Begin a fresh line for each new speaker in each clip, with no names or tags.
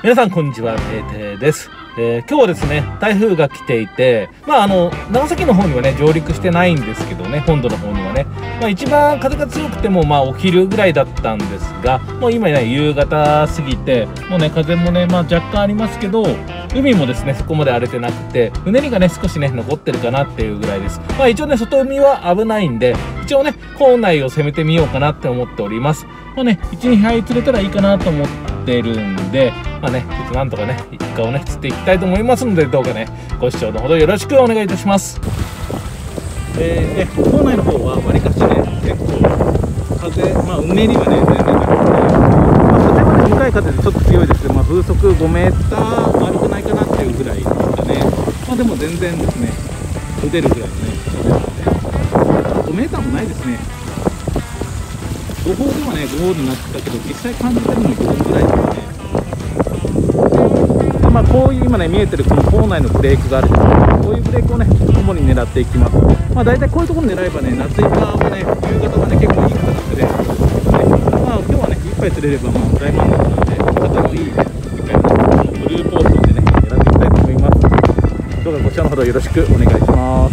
皆さんこんにちは、てーです。今日はですね、台風が来ていて、長崎の方にはね、上陸してないんですけどね、本土の方にはね、一番風が強くても、お昼ぐらいだったんですが、もう今ね、夕方過ぎて、もうね、風もね、若干ありますけど、海もですね、そこまで荒れてなくて、うねりがね、少しね、残ってるかなっていうぐらいです。一応ね、外海は危ないんで、一応ね、港内を攻めてみようかなって思っております。1、2杯釣れたらいいかなと思ってるんで、ちょっとなんとかね、イカをね、釣っていきたいと思いますので、どうかね、ご視聴のほどよろしくお願いいたします。港内の方はわりかしね、結構、風、うねりはね、全然なくて、風はね、向かい風でちょっと強いですけど、風速5メーター悪くないかなっていうぐらいですかね。でも全然ですね、打てるぐらいのね、5メーターもないですね。5号ではね、5号になってたけど、実際感じてるの5号ぐらいですね。こういう今ね、見えてるこの港内のブレークがあるじゃないですか。こういうブレークをね、主に狙っていきます。大体こういうところ狙えばね、夏イカはね、夕方はね、結構いい形で、今日はね、1杯釣れれば大満足なので、方のいいね、イカをね、ブルーポーションでね、狙っていきたいと思います。どうかご視聴のほどよろしくお願いします。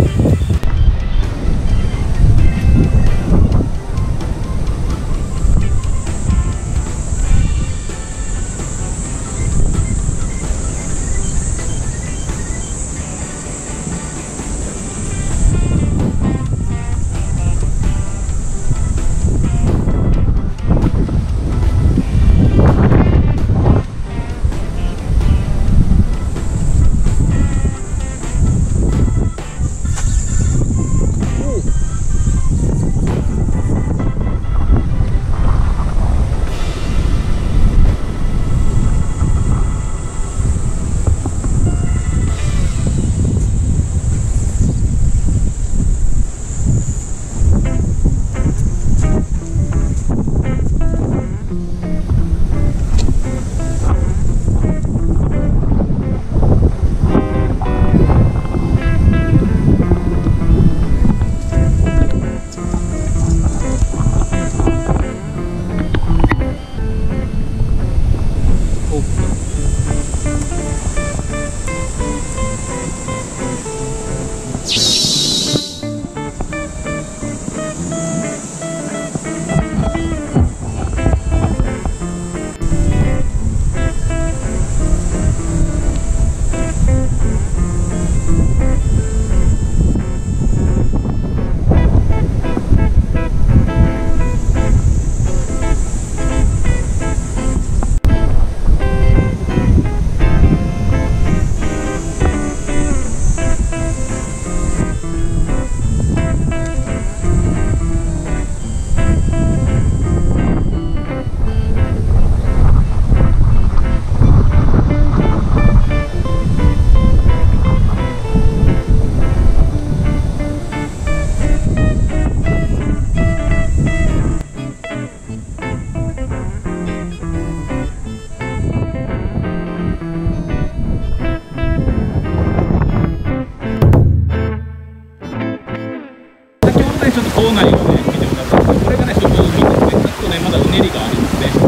ちょっと港内をね、見てもらったんですけど、これがね、ちょっと海ですね。ちょっとね、まだうねりがありますね。ち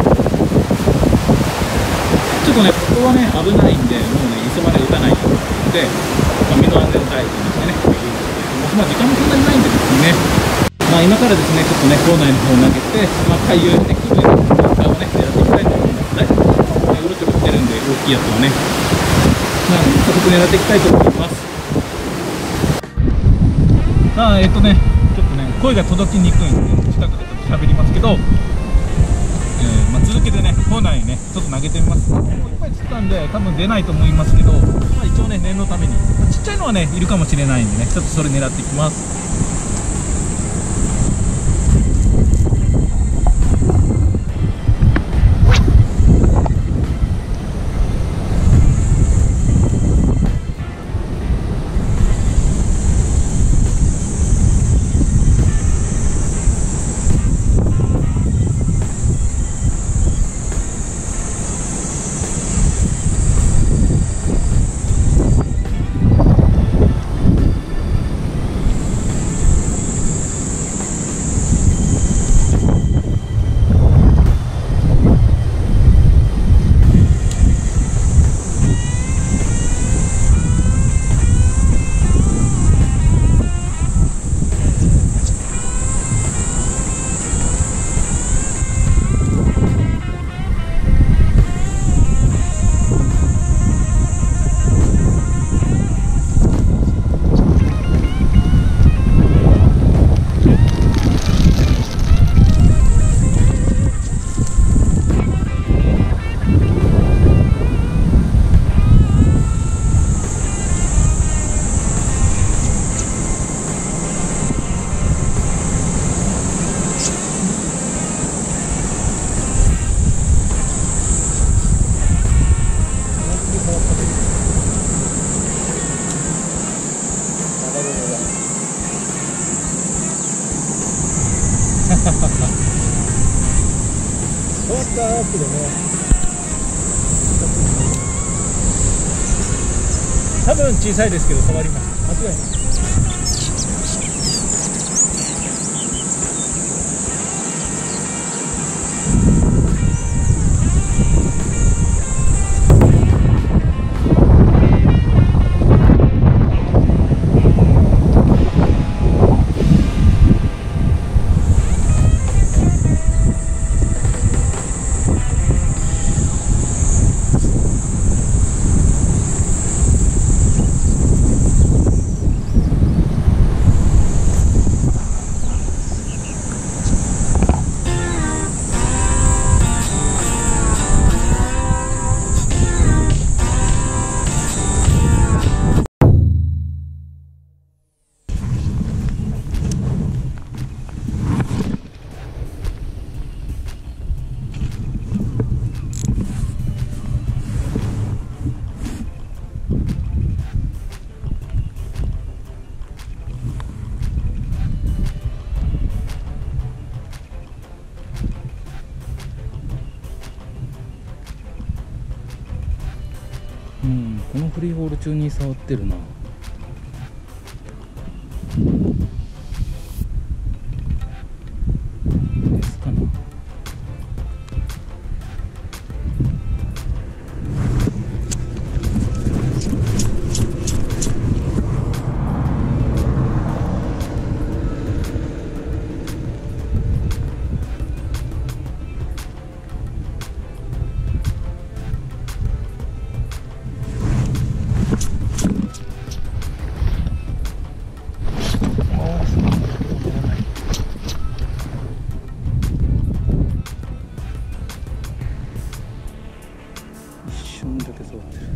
ょっとね、ここはね、危ないんで、もうね、磯まで打たないようにして、身の安全対策としてね、時間もそんなにないんでですね、今からですね、ちょっとね、港内の方を投げて、回遊してくるイカをね、狙っていきたいと思います。大体、うろちょろしてるんで、大きいやつをね、早速狙っていきたいと思います。ちょっとね、声が届きにくいんで、近くでちょっと喋りますけど、続けてね、港内にね、ちょっと投げてみます。いっぱい釣ったんで、多分出ないと思いますけど、一応ね、念のために、ちっちゃいのはね、いるかもしれないんでね、ちょっとそれ狙っていきます。 深くでね、多分小さいですけど触ります。間違いない。
このフリーホール中に触ってるな。ですかな。一瞬だけ触ってる。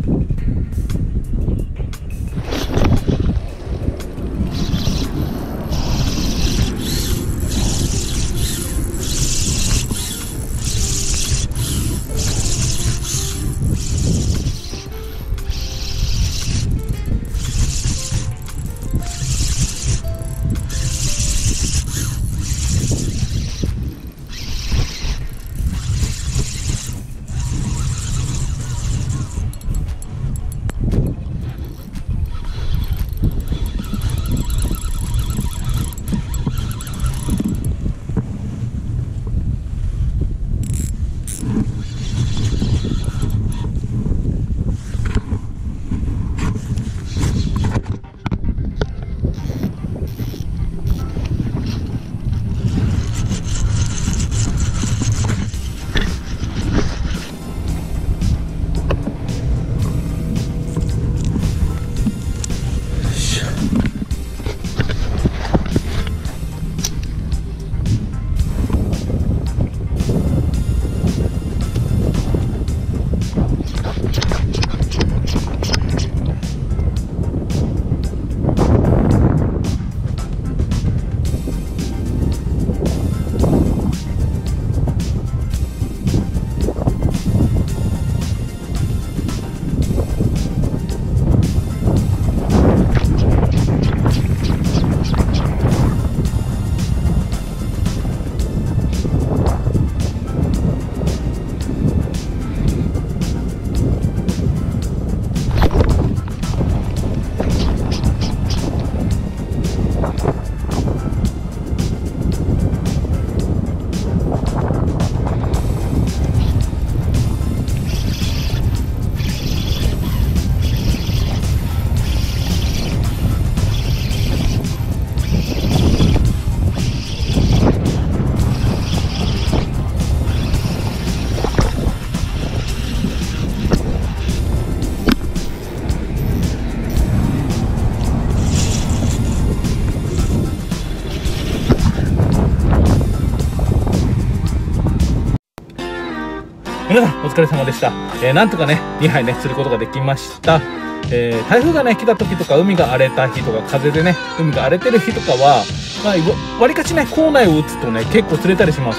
皆さんお疲れ様でした。なんとかね2杯ね釣ることができました。台風がね来た時とか、海が荒れた日とか、風でね海が荒れてる日とかは、わりかしね校内を打つとね結構釣れたりします。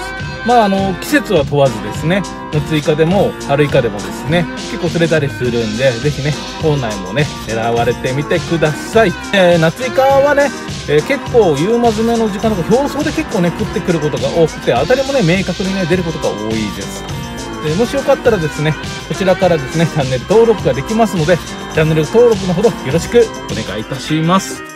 季節は問わずですね、夏イカでも春イカでもですね、結構釣れたりするんで、ぜひね、本内もね、狙われてみてください。夏イカはね、結構夕間詰めの時間とか表層で結構ね、食ってくることが多くて、当たりもね、明確にね、出ることが多いです。もしよかったらですね、こちらからですね、チャンネル登録ができますので、チャンネル登録のほどよろしくお願いいたします。